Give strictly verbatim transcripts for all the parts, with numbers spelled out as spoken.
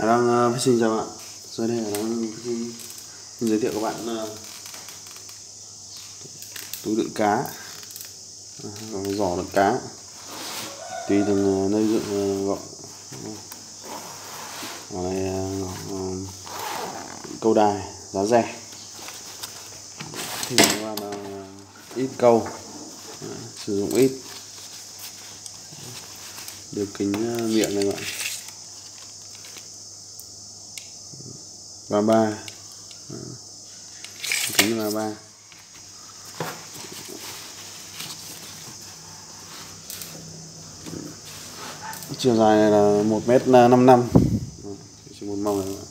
Đang uh, xin chào bạn. Sau đây là đang xin giới thiệu các bạn uh, túi đựng cá, uh, giỏ đựng cá tùy từng uh, nơi dựng uh, gọi. Ở này uh, uh, câu đài giá rẻ thì các bạn uh, ít câu, uh, sử dụng ít, được kính uh, miệng này bạn, ba ba kính ba ba chiều dài này là một mét năm năm, chỉ một màu này.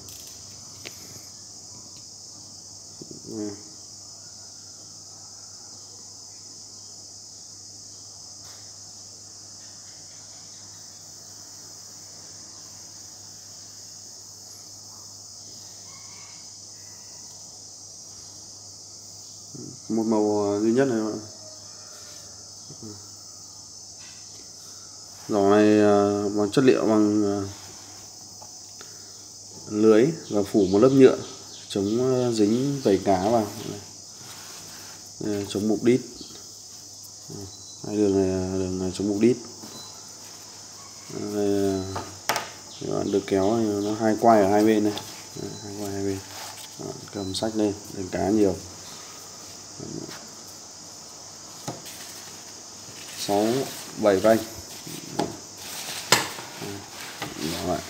Một màu duy nhất này bạn. Giỏ này bằng chất liệu bằng lưới và phủ một lớp nhựa chống dính vảy cá vào, chống mục đít. Hai đường này là đường chống mục đít. Đây, các bạn được kéo nó hai quai ở hai bên này, hai quai hai bên. Đó, cầm sách lên, đánh cá nhiều. Sáu bảy vanh. Đó vậy.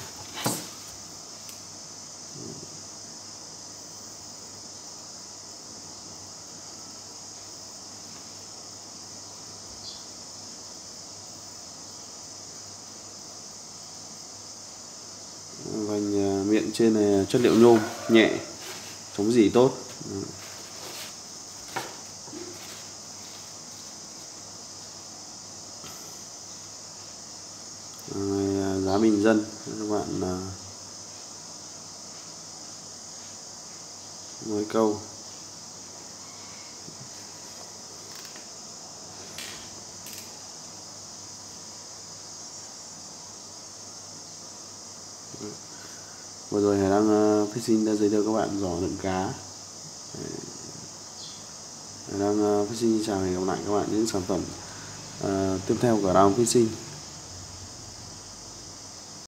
Vành miệng trên này chất liệu nhôm nhẹ, chống rỉ tốt. Này, giá bình dân các bạn mới câu. Vừa rồi Hải đang uh, fishing đã giới thiệu các bạn giỏ đựng cá. Hải đang uh, fishing chào hẹn gặp lại các bạn những sản phẩm uh, tiếp theo của Đào Fishing.